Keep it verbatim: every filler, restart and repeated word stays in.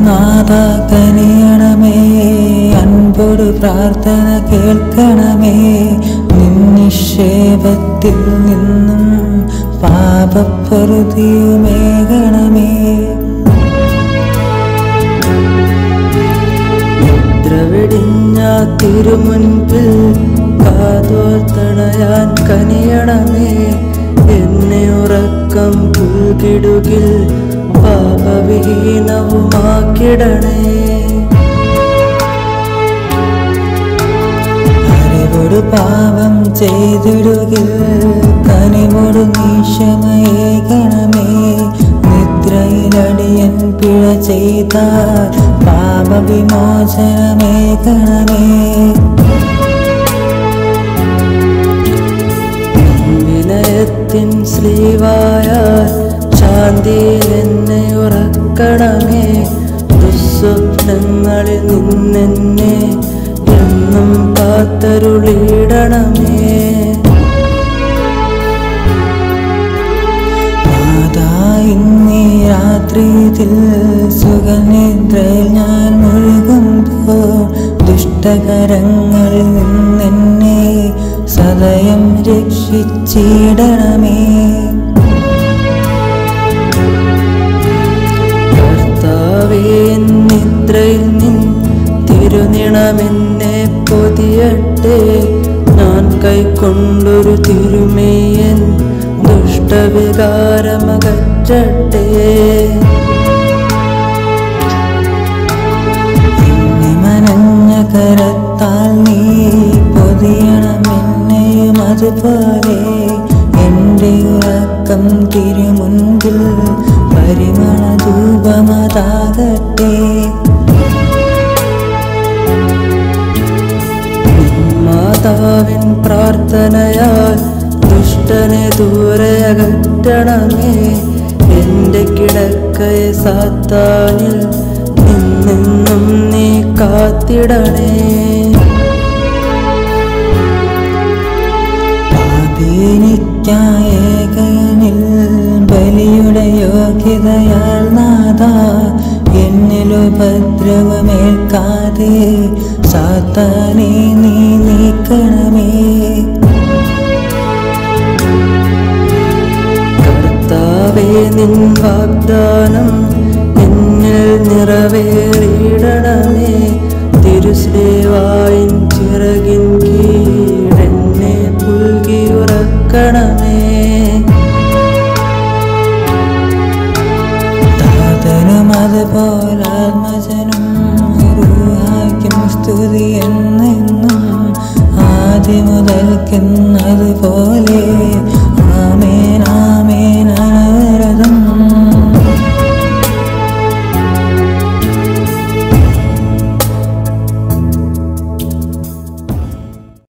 നാഥ കനിയണമേ, അൻപൊരു പ്രാർത്ഥന കേൾക്കണമേ. നിന്നിക്ഷേപത്തിൽ നിന്നും പാപപ്പൊറുതിയുമേകണമേ. നിദ്രവെടിഞ്ഞ തിരുമുൻപിൽ കാതോർത്തണയാൻ കനിയണമേ. എന്നെ ഉറക്കം പുൽകിടുകിൽ പാപവിഹീനവുമാക്കിടണേ. അറിവോട് പാപം ചെയ്തിടുകിൽ കനിവോട് നീക്ഷമയേകണമേ. നിദ്രയിലടിയൻ പിഴ ചെയ്താൽ പാപവിമോചനമേകണമേ. വിനയത്തിൻ സ്ലീവായാൽ ശാന്തിയിൽ എന്നെ ഉറക്കണമേ. ദുസ്വപ്നങ്ങളിൽ നിന്നെന്നെ എന്നും കാത്തരുളിയിടണമേ. നാഥാ ഇന്നീ രാത്രിയിൽ സുഖനിദ്രയിൽ ഞാൻ മുഴുകുമ്പോൾ ദുഷ്ടകരങ്ങളിൽ നിന്നെന്നെ സദയം രക്ഷിച്ചിടണമേ. നിദ്രയിൽ നിൻ തിരുനിണമെന്നെ പൊതിയട്ടെ. ഞാൻ കൈക്കൊണ്ടൊരു തിരുമേയൻ ദുഷ്ടവികാരമകറ്റട്ടെ. എന്നെ മനഞ്ഞ കരത്താൽ നീ പൊതിയണമെന്നെയും അതുപോലെ എൻ്റെ ഉറക്കം തിരുമുൻപിൽ പരിമള ധൂപമതാകട്ടെ. മാതാവിൻ പ്രാർത്ഥനയാൽ ദുഷ്ടനെ ദൂരെ അകറ്റണമേ. എൻ്റെ കിടക്കയെ സാത്താനിൽ നിന്നെന്നും നീ കാത്തിടണേ. പാപിനിക്കായേകനിൽ ബലിയുടെ യോഗ്യതയാൽ നാഥ എന്നിലുപദ്രവമേൽക്കാതെ സാത്താനെ നീ നീക്കണമേ. കർത്താവേ, നിൻ വാഗ്ദാനം എന്നിൽ നിറവേറിയിടണമേ. തിരുസ്ലേവായിൻ ചിറകിൻ കീഴെന്നെ പുൽകിയുറക്കണമേ. താതനും അതുപോലെ ആത്മജനും റൂഹായ്ക്കും സ്തുതി എന്നെന്നും ആദ്യം മുതൽക്കുന്നതുപോലെ